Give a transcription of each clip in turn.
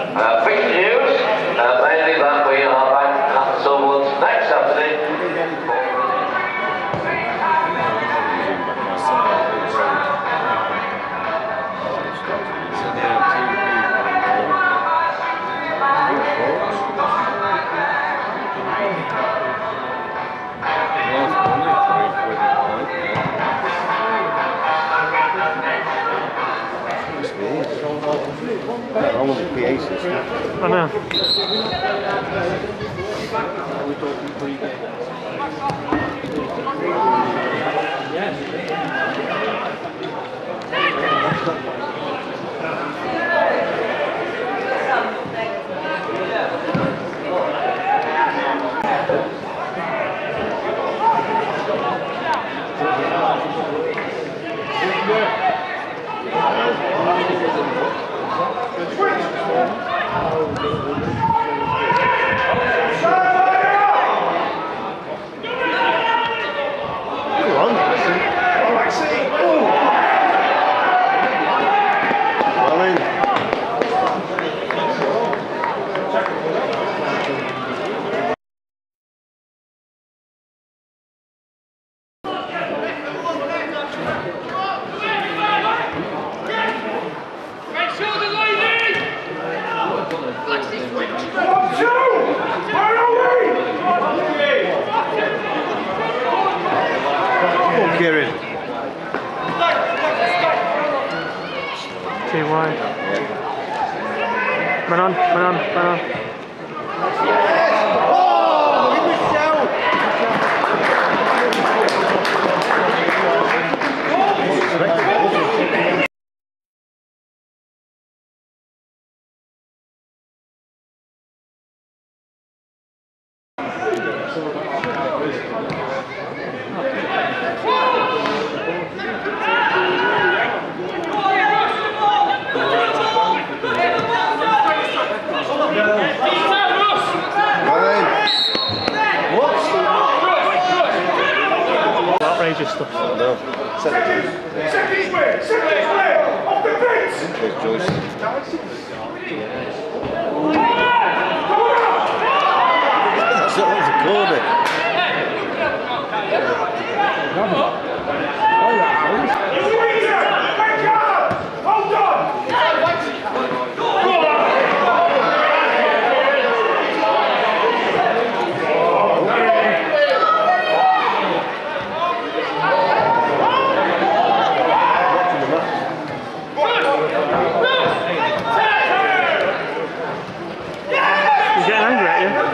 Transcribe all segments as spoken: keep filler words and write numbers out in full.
Uh, big news, uh, mainly that we are back at the Silverlands next Saturday. Wrong with the P A system. I know. We're talking pre-game. Too wide. Man on, man on, man on. Outrageous stuff. No. Second way! Second way! Off the pitch! There's Joyce. That's not what's a corner. Hold on! He's getting angry at you.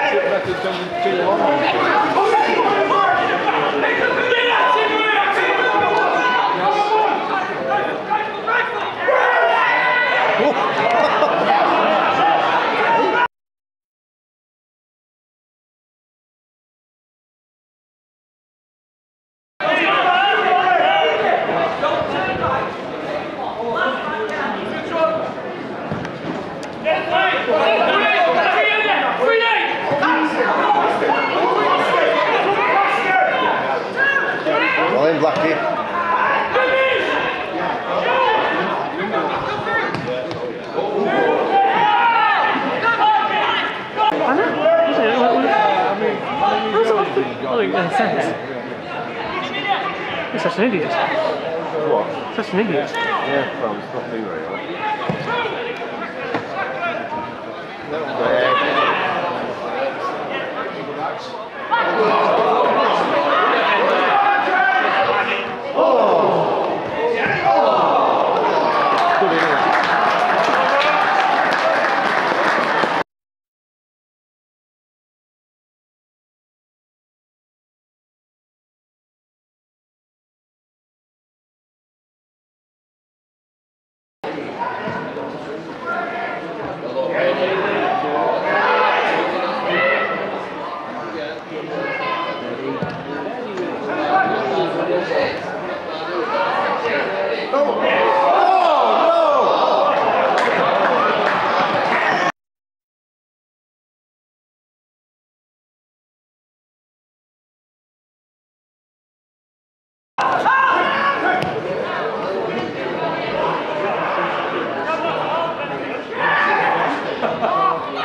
Well in, Blackie. I know. How does it have to make any sense? He's such an idiot. What? Such an idiot. Yeah, well, it's not me very well.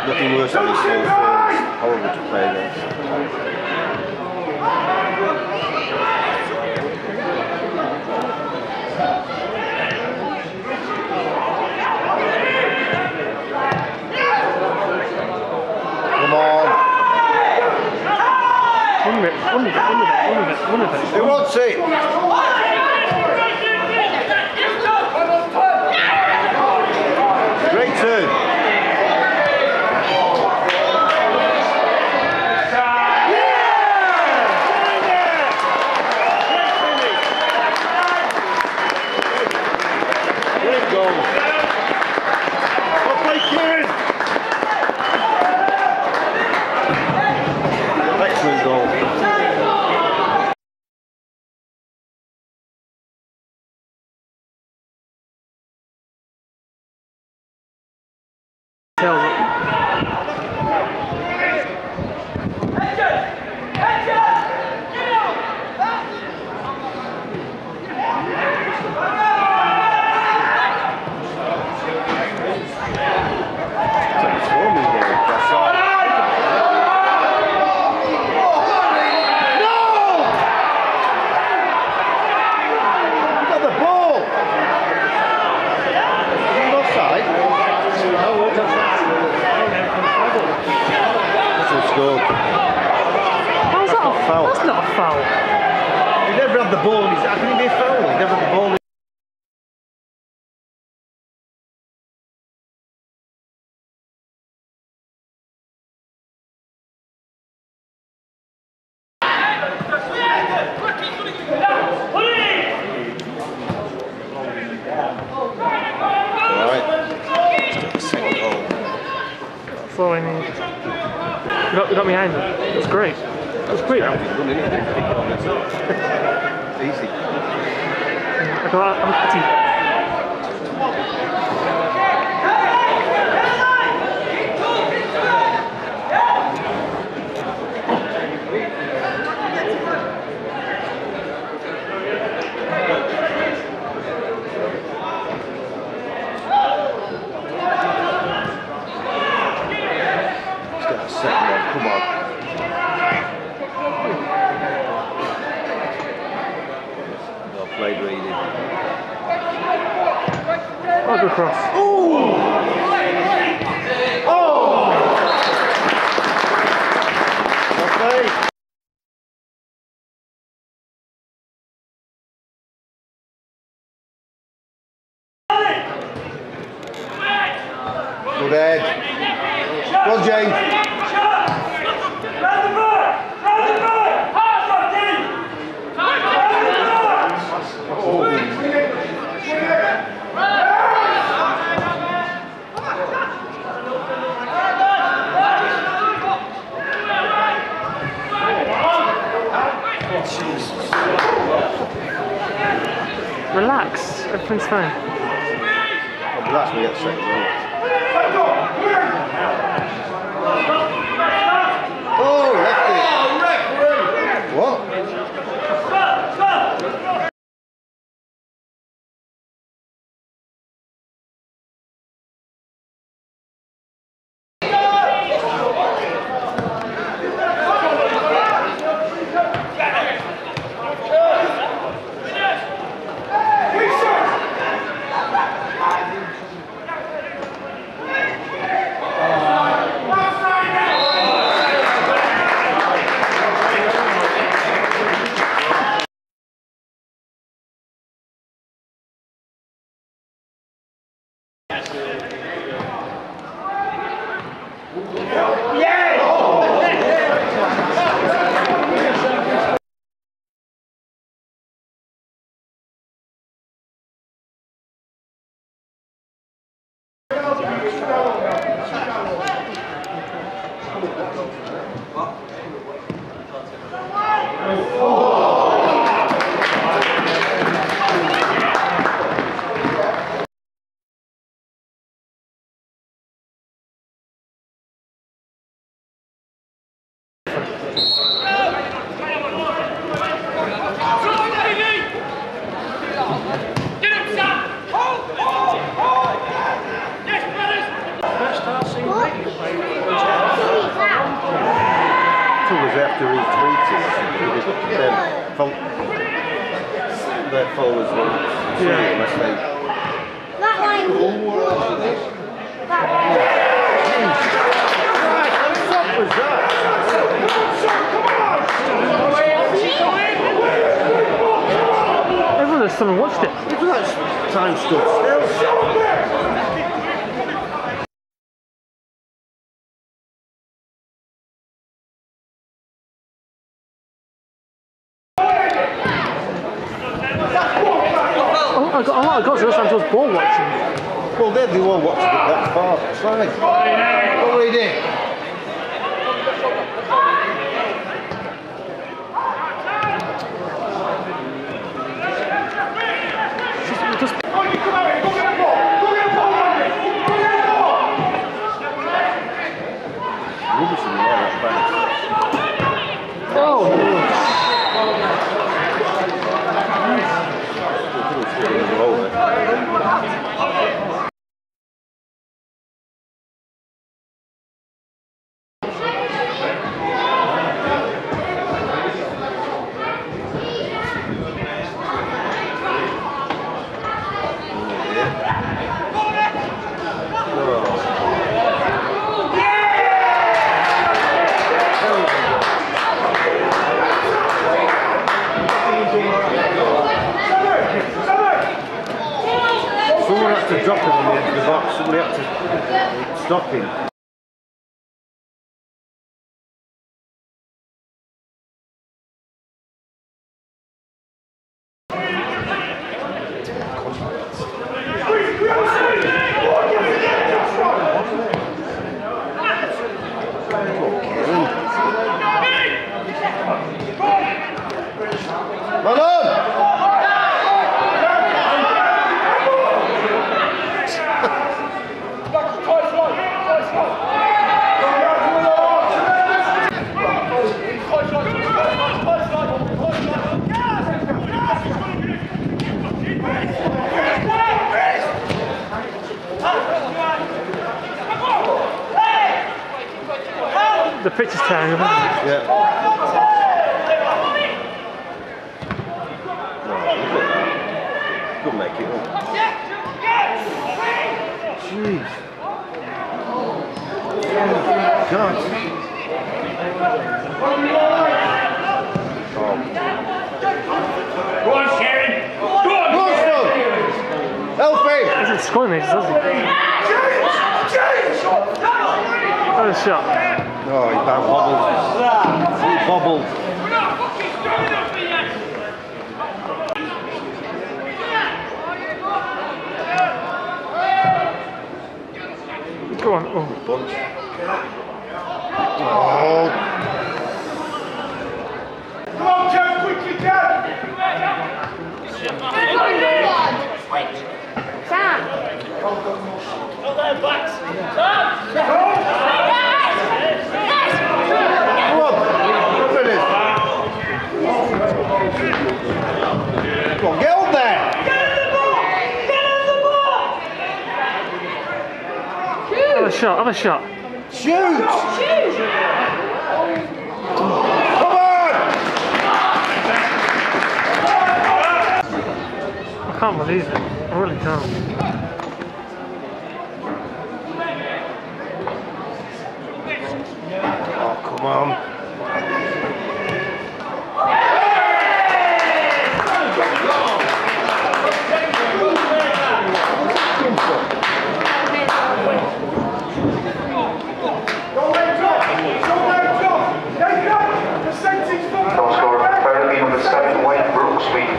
Nothing worse than these small fields. Horrible to play against. Come on. One of it, one of it, one of it, one of it, one of it. Who wants it? Great turn. Excellent goal. Tails up. How's that a foul? That's not a foul. He never had the ball. He's, how can he be a foul? He never had the ball. Alright. Second goal. That's all I need. You got, you got behind it. That's great. That's quick. Easy. I got I'm pity. Second one, come on. Well played, Reedy. Oh, good cross. Ooh! Oh! Well played. Good head. Go on, James. Relax, everything's fine. Oh, that's me at second goal. Oh, left it. What? they have to retweet it. Their, fol their followers won't see Yeah. it unless they... That line. That line. Right, what fuck was that? Everyone that's someone watched it. Look at that time stood still. Oh, I got, oh, I got to listen to us ball watching. Well, they're the one watching it that far. Right. What are you doing? Just Rubbish in the air, that back. oh, Someone had to drop him on the edge of the box, somebody had to stop him. Well done! the pitch is tearing up, isn't it? Yeah. Could make it up. Jeez. God. Go on, Sharon. Go on. Buxton! Help me! Doesn't score me, does he? Oh, the shot. Oh, he bad bobbled. He bobbled. Go on. Oh. Bunch. Oh. Come on, Kev, quickly, Kev. Sam. Not there, backs. Come on. Look at this. Come on, get up there. Have a shot, have a shot. Shoot. Come on. I can't believe it. I really can't. Oh, come on. Top scorer, Ferriby number seven, White Brooks, Sweden.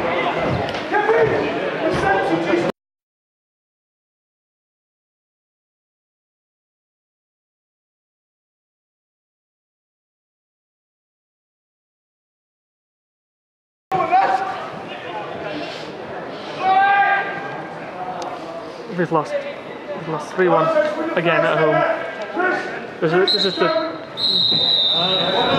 We've lost. We've lost three one again at home. This is, this is the